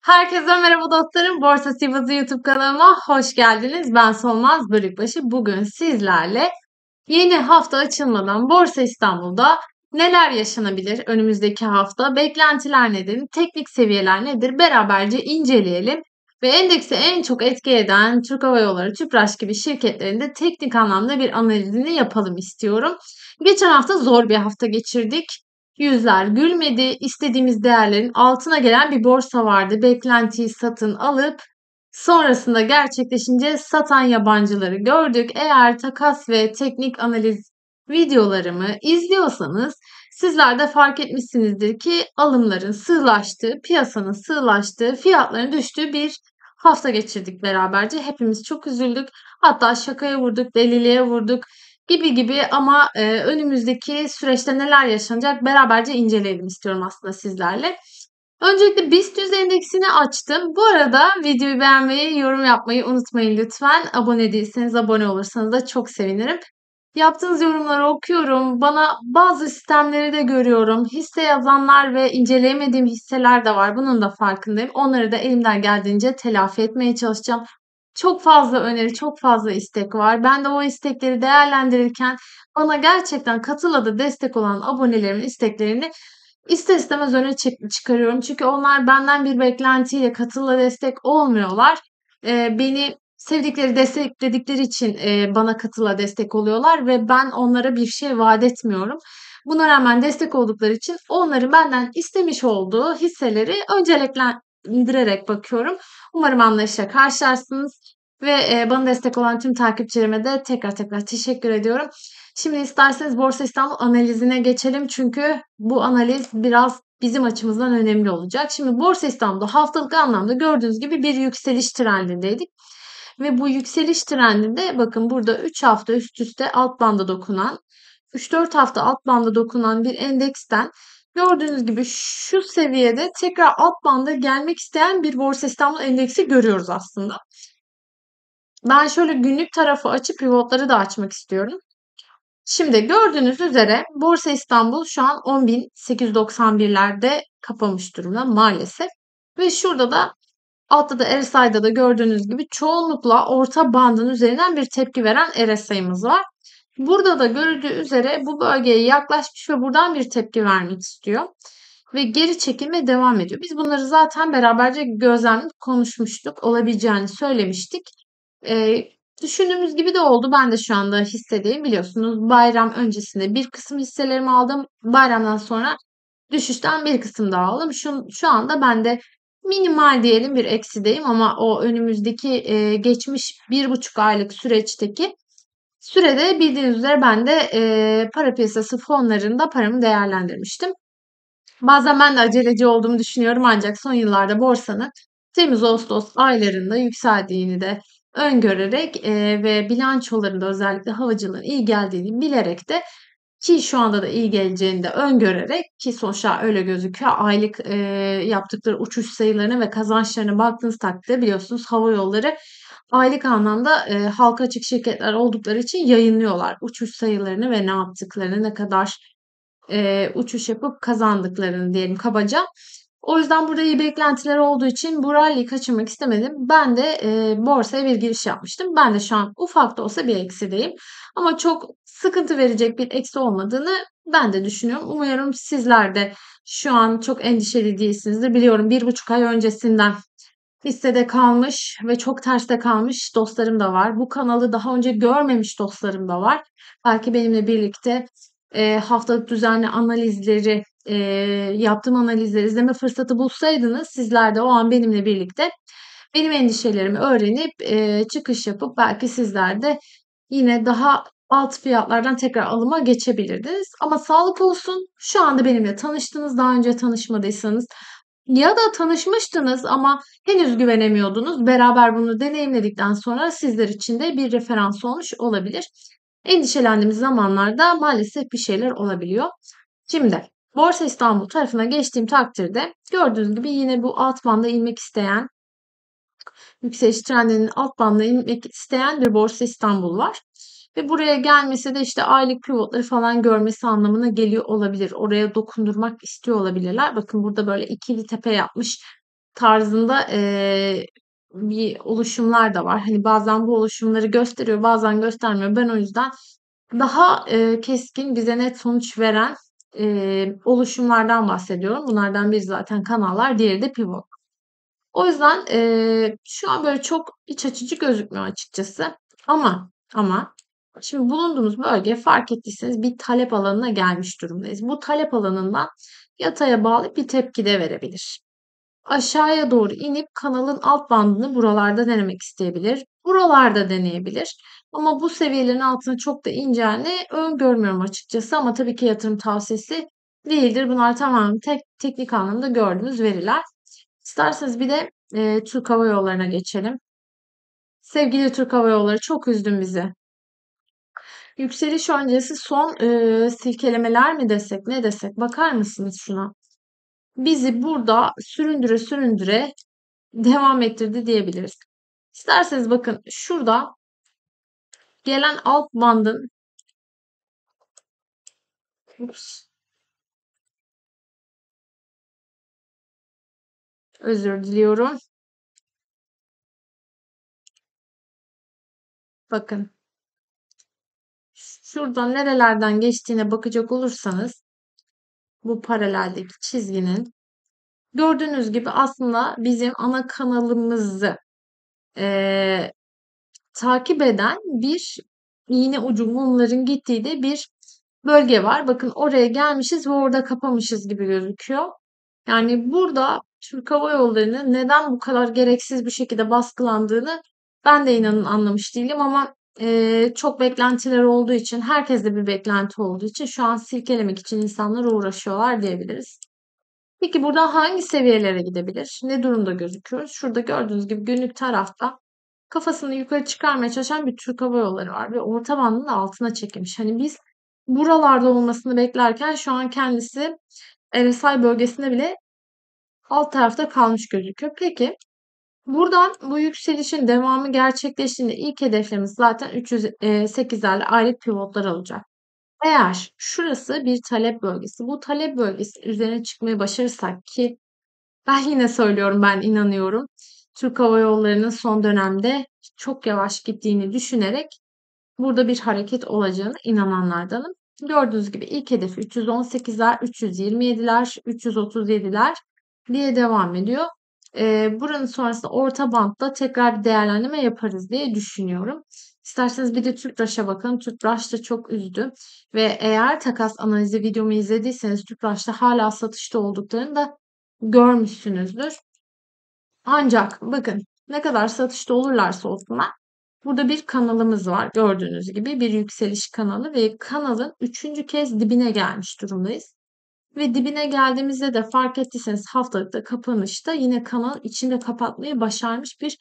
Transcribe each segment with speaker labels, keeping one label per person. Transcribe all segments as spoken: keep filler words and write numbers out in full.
Speaker 1: Herkese merhaba dostlarım. Borsa Sivası YouTube kanalıma hoş geldiniz. Ben Solmaz Bölükbaşı. Bugün sizlerle yeni hafta açılmadan Borsa İstanbul'da neler yaşanabilir önümüzdeki hafta, beklentiler nedir, teknik seviyeler nedir beraberce inceleyelim. Ve endeksi en çok etki eden Türk Hava Yolları, Tüpraş gibi şirketlerin de teknik anlamda bir analizini yapalım istiyorum. Geçen hafta zor bir hafta geçirdik. Yüzler gülmedi. İstediğimiz değerlerin altına gelen bir borsa vardı. Beklentiyi satın alıp sonrasında gerçekleşince satan yabancıları gördük. Eğer takas ve teknik analiz videolarımı izliyorsanız sizler de fark etmişsinizdir ki alımların sığlaştığı, piyasanın sığlaştığı, fiyatların düştüğü bir hafta geçirdik beraberce. Hepimiz çok üzüldük. Hatta şakaya vurduk, deliliğe vurduk gibi gibi ama e, önümüzdeki süreçte neler yaşanacak beraberce inceleyelim istiyorum aslında sizlerle. Öncelikle BIST yüz endeksini açtım. Bu arada videoyu beğenmeyi, yorum yapmayı unutmayın lütfen. Abone değilseniz abone olursanız da çok sevinirim. Yaptığınız yorumları okuyorum. Bana bazı sistemleri de görüyorum. Hisse yazanlar ve inceleyemediğim hisseler de var. Bunun da farkındayım. Onları da elimden geldiğince telafi etmeye çalışacağım. Çok fazla öneri, çok fazla istek var. Ben de o istekleri değerlendirirken bana gerçekten Katıl'a da destek olan abonelerimin isteklerini ister istemez öne çık- çıkarıyorum. Çünkü onlar benden bir beklentiyle Katıl'a destek olmuyorlar. Ee, beni sevdikleri, destekledikleri için e, bana Katıl'a destek oluyorlar ve ben onlara bir şey vaat etmiyorum. Buna rağmen destek oldukları için onların benden istemiş olduğu hisseleri önceliklendirerek bakıyorum. Umarım anlayışla karşılarsınız ve e, bana destek olan tüm takipçilerime de tekrar tekrar teşekkür ediyorum. Şimdi isterseniz Borsa İstanbul analizine geçelim çünkü bu analiz biraz bizim açımızdan önemli olacak. Şimdi Borsa İstanbul'da haftalık anlamda gördüğünüz gibi bir yükseliş trendindeydik. Ve bu yükseliş trendinde bakın burada üç hafta üst üste alt banda dokunan, üç dört hafta alt banda dokunan bir endeksten gördüğünüz gibi şu seviyede tekrar alt banda gelmek isteyen bir Borsa İstanbul endeksi görüyoruz aslında. Ben şöyle günlük tarafı açıp pivotları da açmak istiyorum. Şimdi gördüğünüz üzere Borsa İstanbul şu an on bin sekiz yüz doksan birlerde kapamış durumda maalesef. Ve şurada da altta da R S I'da da gördüğünüz gibi çoğunlukla orta bandın üzerinden bir tepki veren R S I'miz var. Burada da görüldüğü üzere bu bölgeye yaklaşmış ve buradan bir tepki vermek istiyor. Ve geri çekilme devam ediyor. Biz bunları zaten beraberce gözlemleyip konuşmuştuk. Olabileceğini söylemiştik. Ee, Düşündüğümüz gibi de oldu. Ben de şu anda hissedeyim. Biliyorsunuz bayram öncesinde bir kısım hisselerimi aldım. Bayramdan sonra düşüşten bir kısım daha aldım. Şu, şu anda ben de minimal diyelim bir eksideyim ama o önümüzdeki e, geçmiş bir buçuk aylık süreçteki sürede bildiğiniz üzere ben de e, para piyasası fonlarında paramı değerlendirmiştim. Bazen ben de aceleci olduğumu düşünüyorum ancak son yıllarda borsanın Temmuz-Ağustos aylarında yükseldiğini de öngörerek e, ve bilançolarında özellikle havacılığın iyi geldiğini bilerek de ki şu anda da iyi geleceğini de öngörerek ki sonuçta öyle gözüküyor. Aylık e, yaptıkları uçuş sayılarına ve kazançlarına baktığınız takdirde biliyorsunuz hava yolları aylık anlamda e, halka açık şirketler oldukları için yayınlıyorlar uçuş sayılarını ve ne yaptıklarını, ne kadar e, uçuş yapıp kazandıklarını diyelim kabaca. O yüzden burada iyi beklentiler olduğu için bu rally'yi kaçırmak istemedim. Ben de e, borsaya bir giriş yapmıştım. Ben de şu an ufak da olsa bir eksideyim. Ama çok sıkıntı verecek bir eksi olmadığını ben de düşünüyorum. Umuyorum sizler de şu an çok endişeli değilsinizdir. Biliyorum bir buçuk ay öncesinden listede kalmış ve çok terste kalmış dostlarım da var. Bu kanalı daha önce görmemiş dostlarım da var. Belki benimle birlikte e, haftalık düzenli analizleri, e, yaptığım analizleri izleme fırsatı bulsaydınız sizler de o an benimle birlikte benim endişelerimi öğrenip e, çıkış yapıp belki sizler de yine daha alt fiyatlardan tekrar alıma geçebilirdiniz. Ama sağlık olsun şu anda benimle tanıştınız. Daha önce tanışmadıysanız ya da tanışmıştınız ama henüz güvenemiyordunuz. Beraber bunu deneyimledikten sonra sizler için de bir referans olmuş olabilir. Endişelendiğimiz zamanlarda maalesef bir şeyler olabiliyor. Şimdi Borsa İstanbul tarafına geçtiğim takdirde gördüğünüz gibi yine bu alt banda inmek isteyen, yükseliş trendinin alt bandına inmek isteyen bir Borsa İstanbul var. Ve buraya gelmesi de işte aylık pivotları falan görmesi anlamına geliyor olabilir. Oraya dokundurmak istiyor olabilirler. Bakın burada böyle ikili tepe yapmış. tarzında, eee, bir oluşumlar da var. Hani, bazen bu oluşumları gösteriyor, bazen göstermiyor. Ben o yüzden daha, eee, keskin, bize net sonuç veren, eee, oluşumlardan bahsediyorum. Bunlardan biri zaten kanallar, diğeri de pivot. O yüzden, eee, şu an böyle çok iç açıcı gözükmüyor açıkçası. Ama, ama şimdi bulunduğumuz bölge fark ettiyseniz bir talep alanına gelmiş durumdayız. Bu talep alanından yataya bağlı bir tepki de verebilir. Aşağıya doğru inip kanalın alt bandını buralarda denemek isteyebilir. Buralarda deneyebilir. Ama bu seviyelerin altına çok da ineceğini öngörmüyorum açıkçası. Ama tabii ki yatırım tavsiyesi değildir. Bunlar tamamen tek, teknik anlamda gördüğümüz veriler. İsterseniz bir de e, Türk Hava Yolları'na geçelim. Sevgili Türk Hava Yolları, çok üzdün bizi. Yükseliş öncesi son e, silkelemeler mi desek, ne desek, bakar mısınız şuna? Bizi burada süründüre süründüre devam ettirdi diyebiliriz. İsterseniz bakın şurada gelen alt bandın, ups, özür diliyorum. Bakın şuradan nerelerden geçtiğine bakacak olursanız bu paraleldeki çizginin, gördüğünüz gibi aslında bizim ana kanalımızı eee, takip eden bir iğne ucu mumların gittiği de bir bölge var. Bakın oraya gelmişiz ve orada kapamışız gibi gözüküyor. Yani burada Türk Hava Yolları'nın neden bu kadar gereksiz bir şekilde baskılandığını ben de inanın anlamış değilim ama eee, çok beklentiler olduğu için, herkeste bir beklenti olduğu için şu an silkelemek için insanlar uğraşıyorlar diyebiliriz. Peki buradan hangi seviyelere gidebilir? Ne durumda gözüküyoruz? Şurada gördüğünüz gibi günlük tarafta kafasını yukarı çıkarmaya çalışan bir Türk Hava Yolları var ve orta bandın da altına çekilmiş. Hani biz buralarda olmasını beklerken şu an kendisi R S I bölgesinde bile alt tarafta kalmış gözüküyor. Peki buradan bu yükselişin devamı gerçekleştiğinde ilk hedeflerimiz zaten üç yüz sekizlerle aylık pivotlar olacak. Eğer şurası bir talep bölgesi, bu talep bölgesi üzerine çıkmayı başarırsak ki ben yine söylüyorum, ben inanıyorum. Türk Hava Yolları'nın son dönemde çok yavaş gittiğini düşünerek burada bir hareket olacağına inananlardanım. Gördüğünüz gibi ilk hedefi üç yüz on sekizler, üç yüz yirmi yediler, üç yüz otuz yediler diye devam ediyor. Ee, buranın sonrasında orta bantta tekrar bir değerlendirme yaparız diye düşünüyorum. İsterseniz bir de Tüpraş'a bakın. Tüpraş da çok üzdü. Ve eğer takas analizi videomu izlediyseniz Tüpraş'ta hala satışta olduklarını da görmüşsünüzdür. Ancak bakın ne kadar satışta olurlarsa olsunlar burada bir kanalımız var gördüğünüz gibi bir yükseliş kanalı ve kanalın üçüncü kez dibine gelmiş durumdayız. Ve dibine geldiğimizde de fark ettiyseniz haftalıkta kapanışta yine kanal içinde kapatmayı başarmış bir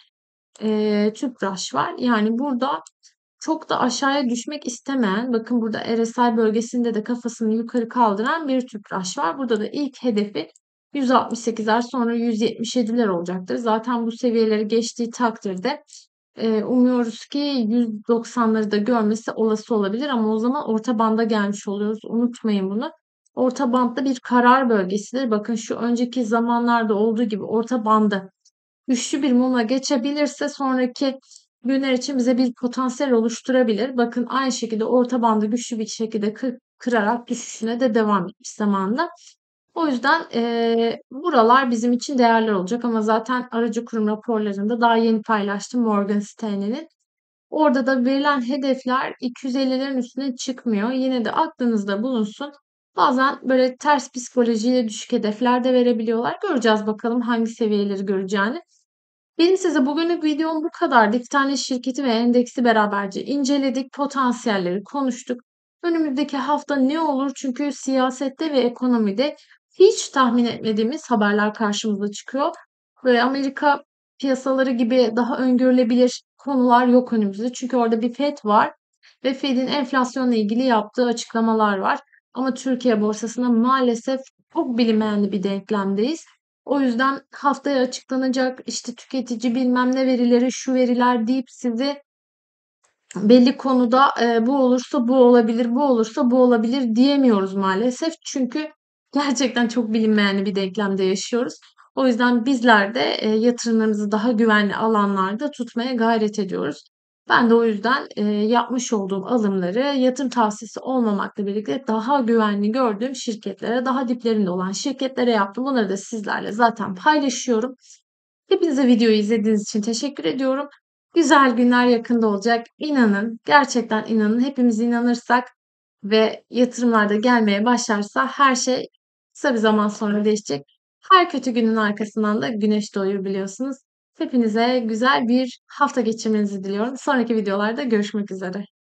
Speaker 1: e, Tüpraş var. Yani burada çok da aşağıya düşmek istemeyen, bakın burada R S I bölgesinde de kafasını yukarı kaldıran bir Tüpraş var. Burada da ilk hedefi yüz altmış sekizler, sonra yüz yetmiş yediler olacaktır. Zaten bu seviyeleri geçtiği takdirde e, umuyoruz ki yüz doksanları da görmesi olası olabilir ama o zaman orta banda gelmiş oluyoruz. Unutmayın bunu. Orta bandda bir karar bölgesidir. Bakın şu önceki zamanlarda olduğu gibi orta bandı güçlü bir mumla geçebilirse sonraki günler için bize bir potansiyel oluşturabilir. Bakın aynı şekilde orta bandı güçlü bir şekilde kır, kırarak düşüşüne de devam etmiş zamanında. O yüzden eee, buralar bizim için değerli olacak ama zaten aracı kurum raporlarında daha yeni paylaştım Morgan Stanley'nin. Orada da verilen hedefler iki yüz ellilerin üstüne çıkmıyor. Yine de aklınızda bulunsun. Bazen böyle ters psikolojiyle düşük hedefler de verebiliyorlar. Göreceğiz bakalım hangi seviyeleri göreceğini. Benim size bugünlük videom bu kadardı. İki tane şirketi ve endeksi beraberce inceledik. Potansiyelleri konuştuk. Önümüzdeki hafta ne olur? Çünkü siyasette ve ekonomide hiç tahmin etmediğimiz haberler karşımıza çıkıyor. Böyle Amerika piyasaları gibi daha öngörülebilir konular yok önümüzde. Çünkü orada bir Fed var ve Fed'in enflasyonla ilgili yaptığı açıklamalar var. Ama Türkiye borsasında maalesef çok bilinmeyen bir denklemdeyiz. O yüzden haftaya açıklanacak işte tüketici bilmem ne verileri, şu veriler deyip sizi belli konuda e, bu olursa bu olabilir, bu olursa bu olabilir diyemiyoruz maalesef. Çünkü gerçekten çok bilinmeyen bir denklemde yaşıyoruz. O yüzden bizler de, eee, yatırımlarımızı daha güvenli alanlarda tutmaya gayret ediyoruz. Ben de o yüzden, eee, yapmış olduğum alımları yatırım tavsiyesi olmamakla birlikte daha güvenli gördüğüm şirketlere, daha diplerinde olan şirketlere yaptım. Bunları da sizlerle zaten paylaşıyorum. Hepinize videoyu izlediğiniz için teşekkür ediyorum. Güzel günler yakında olacak. İnanın, gerçekten inanın. Hepimiz inanırsak ve yatırımlar da gelmeye başlarsa her şey kısa bir zaman sonra değişecek. Her kötü günün arkasından da güneş doğuyor biliyorsunuz. Hepinize güzel bir hafta geçirmenizi diliyorum. Sonraki videolarda görüşmek üzere.